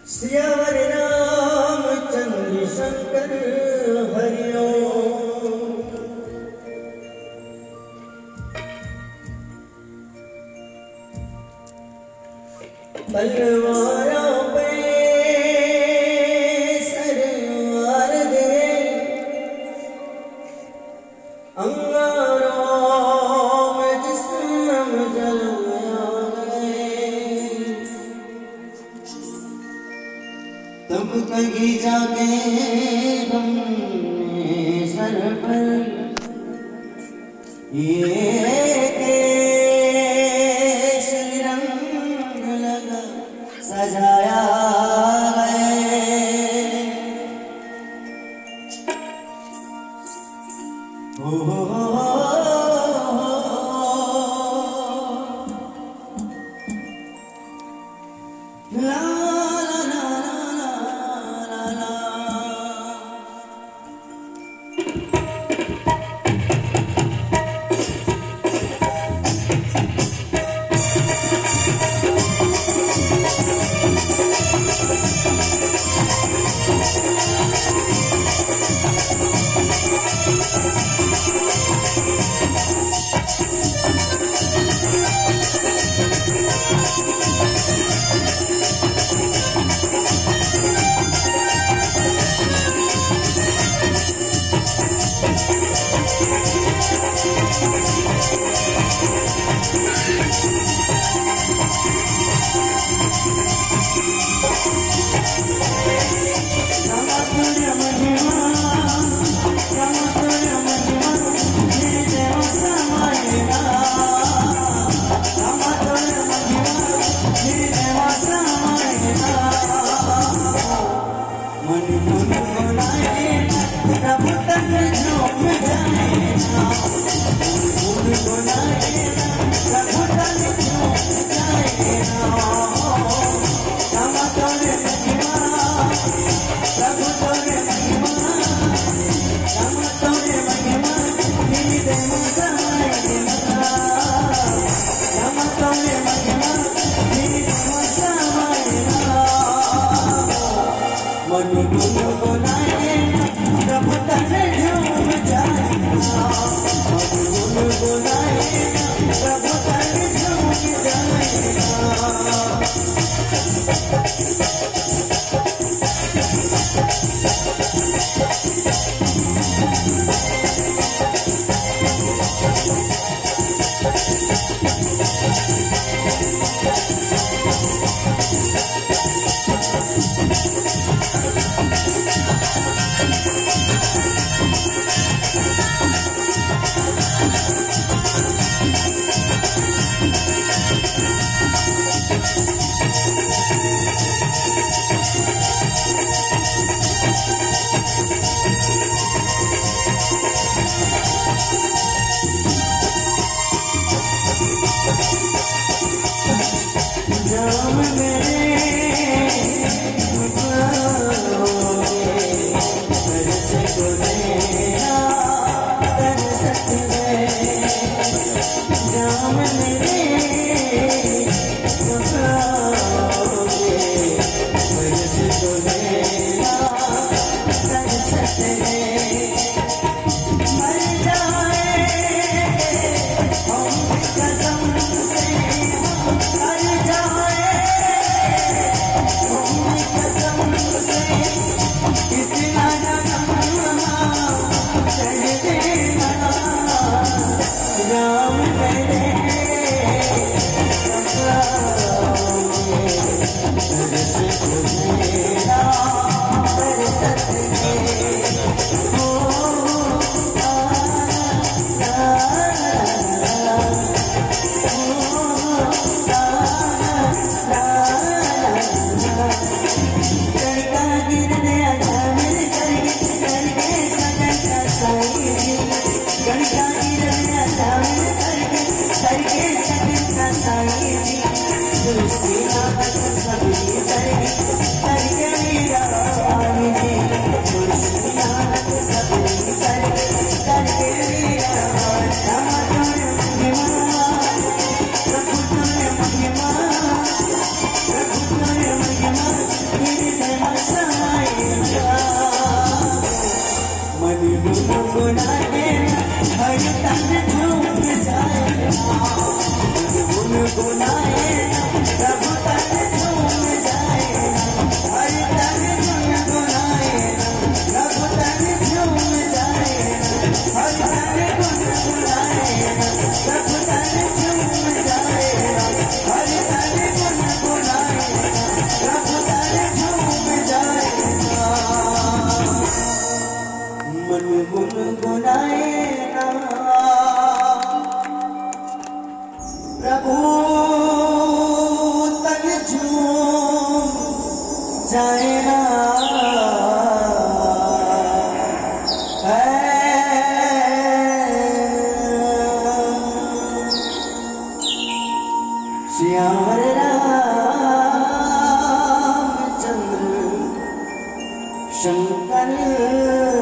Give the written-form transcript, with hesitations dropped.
सियावर रामचंद्र शंकर हरिओम। तलवारा पे सरवार दे अंगारों में जिस्म जलया गए। तब कहीं जाके हमने सर पर ये केसरी रंग लगा सजाया गए। ला ला ला ला ला ला। Tulisina, गुनगुनाए प्रभु तन झूम जाए हरि तन गुनगुनाए प्रभु तन झूम जाए हरि तन गुनगुनाए प्रभु तन झूम जाए हरि तन गुनगुनाए प्रभु तन झूम जाए मन गुनगुनाए प्रभु तन झूम जाए ना श्याम रामचंद्र शंकर